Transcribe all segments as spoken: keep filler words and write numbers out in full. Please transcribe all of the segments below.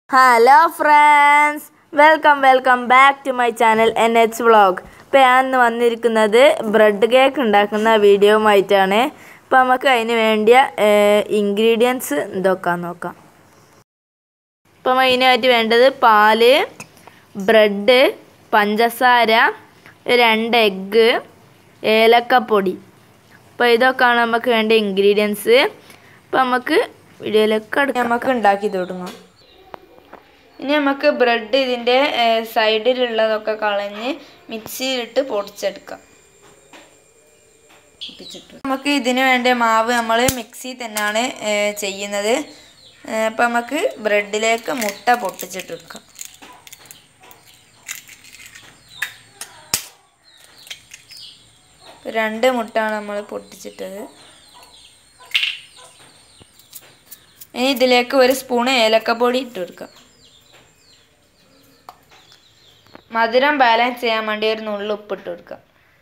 Hello friends, welcome welcome back to my channel N H Vlog. ഇപ്പോൾ ഞാൻ ഇന്ന് വന്നിരിക്കുന്നത് ബ്രെഡ് കേക്ക് ഉണ്ടാക്കുന്ന വീഡിയോയുമായിട്ടാണ്. അപ്പോൾ നമുക്ക് അതിന് വേണ്ടിയ ഇൻഗ്രീഡിയൻസ് എന്തൊക്കെയാണെന്ന് നോക്കാം. അപ്പോൾ അതിനായിട്ട് വേണ്ടത് പാല്, ബ്രെഡ്, പഞ്ചസാര, രണ്ട് എഗ്ഗ്, ഏലക്കപ്പൊടി. അപ്പോൾ ഇതൊക്കെയാണ് നമുക്ക് വേണ്ട ഇൻഗ്രീഡിയൻസ്. അപ്പോൾ നമുക്ക് വീഡിയോയിലേക്ക് അടുത്ത് നമുക്ക് ഉണ്ടാക്കി തുടങ്ങാം. ഇനി നമുക്ക് ബ്രെഡ് ഇതിൻ്റെ സൈഡിലുള്ളതൊക്കെ കളഞ്ഞ് മിക്സിയിലിട്ട് പൊടിച്ചെടുക്കാം. നമുക്ക് ഇതിന് വേണ്ട മാവ് നമ്മൾ മിക്സി തന്നെയാണ് ചെയ്യുന്നത്. അപ്പം നമുക്ക് ബ്രെഡിലേക്ക് മുട്ട പൊട്ടിച്ചിട്ടെടുക്കാം. രണ്ട് മുട്ടയാണ് നമ്മൾ പൊട്ടിച്ചിട്ടത്. ഇനി ഇതിലേക്ക് ഒരു സ്പൂണ് ഏലക്കപ്പൊടി ഇട്ട് കൊടുക്കാം. മധുരം ബാലൻസ് ചെയ്യാൻ വേണ്ടി ഒരു നുള്ളു ഉപ്പിട്ട് കൊടുക്കാം.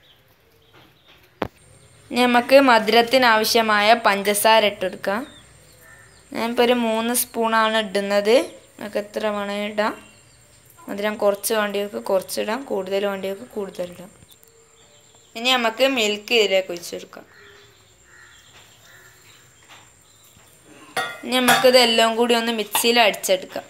ഇനി നമുക്ക് മധുരത്തിന് ആവശ്യമായ പഞ്ചസാര ഇട്ട് കൊടുക്കാം. ഞാനിപ്പോൾ ഒരു മൂന്ന് സ്പൂണാണ് ഇടുന്നത്. നമുക്ക് എത്ര വേണമെങ്കിൽ ഇടാം. മധുരം കുറച്ച് വേണ്ടിയവർക്ക് കുറച്ചിടാം, കൂടുതൽ വേണ്ടിയവർക്ക് കൂടുതലിടാം. ഇനി നമുക്ക് മിൽക്ക് ഇതിലേക്ക് ഒഴിച്ച് കൊടുക്കാം. ഇനി നമുക്കിത് എല്ലാം കൂടി ഒന്ന് മിക്സിയിൽ അടിച്ചെടുക്കാം.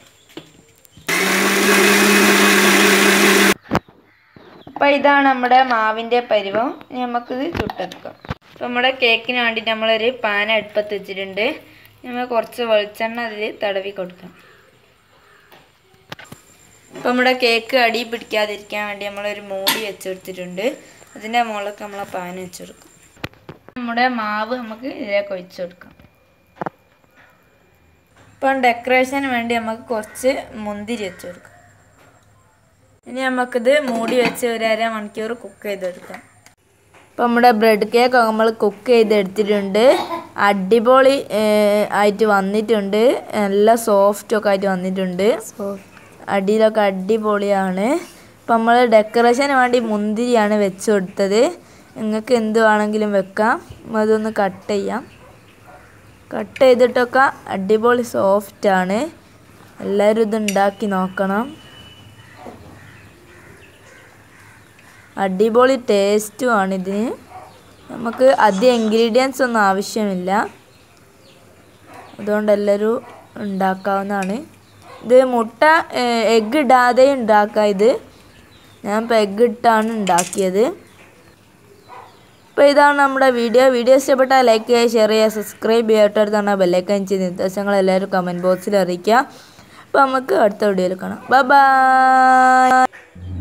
അപ്പോൾ ഇതാണ് നമ്മുടെ മാവിൻ്റെ പരുവം. ഇനി നമുക്കിത് ചുട്ടെടുക്കാം. അപ്പോൾ നമ്മുടെ കേക്കിന് വേണ്ടിയിട്ട് നമ്മളൊരു പാൻ അടുപ്പത്ത് വെച്ചിട്ടുണ്ട്. നമ്മൾ കുറച്ച് വെളിച്ചെണ്ണ അതിൽ തടവി കൊടുക്കാം. അപ്പോൾ നമ്മുടെ കേക്ക് അടി പിടിക്കാതിരിക്കാൻ വേണ്ടി നമ്മളൊരു മൂടി വെച്ചെടുത്തിട്ടുണ്ട്. അതിൻ്റെ മുകളിലേക്ക് നമ്മളെ പാൻ വെച്ച് കൊടുക്കാം. നമ്മുടെ മാവ് നമുക്ക് ഇതിലേക്ക് ഒഴിച്ചു കൊടുക്കാം. ഇപ്പം ഡെക്കറേഷന് വേണ്ടി നമുക്ക് കുറച്ച് മുന്തിരി വെച്ച് കൊടുക്കാം. ഇനി നമുക്കിത് മൂടി വെച്ച് ഒരു അര മണിക്കൂർ കുക്ക് ചെയ്തെടുക്കാം. ഇപ്പം നമ്മുടെ ബ്രെഡ് കേക്ക് നമ്മൾ കുക്ക് ചെയ്തെടുത്തിട്ടുണ്ട്. അടിപൊളി ആയിട്ട് വന്നിട്ടുണ്ട്. നല്ല സോഫ്റ്റൊക്കെ ആയിട്ട് വന്നിട്ടുണ്ട്. അടിയിലൊക്കെ അടിപൊളിയാണ്. ഇപ്പം നമ്മൾ ഡെക്കറേഷന് വേണ്ടി മുന്തിരിയാണ് വെച്ച് കൊടുത്തത്. നിങ്ങൾക്ക് എന്ത് വേണമെങ്കിലും വെക്കാം. അതൊന്ന് കട്ട് ചെയ്യാം. കട്ട് ചെയ്തിട്ടൊക്കെ അടിപൊളി സോഫ്റ്റാണ്. എല്ലാവരും ഇത് ഉണ്ടാക്കി നോക്കണം. അടിപൊളി ടേസ്റ്റുമാണ് ഇതിന്. നമുക്ക് അധികം ഇൻഗ്രീഡിയൻസ് ഒന്നും ആവശ്യമില്ല. അതുകൊണ്ട് എല്ലാവരും ഉണ്ടാക്കാവുന്നതാണ്. ഇത് മുട്ട എഗ്ഗ് ഇടാതെ ഉണ്ടാക്കാം. ഇത് ഞാനിപ്പോൾ എഗ്ഗ് ഇട്ടാണ് ഉണ്ടാക്കിയത്. അപ്പോൾ ഇതാണ് നമ്മുടെ വീഡിയോ. വീഡിയോ ഇഷ്ടപ്പെട്ടാൽ ലൈക്ക് ചെയ്യുക, ഷെയർ ചെയ്യുക, സബ്സ്ക്രൈബ് ചെയ്യുക. തൊട്ടടുത്താണ് ബെല്ലൈക്കൺ ചെയ്ത് നിർദ്ദേശങ്ങൾ എല്ലാവരും കമൻറ്റ് ബോക്സിൽ അറിയിക്കുക. അപ്പോൾ നമുക്ക് അടുത്ത വീഡിയോയിൽ കാണാം. Bye by.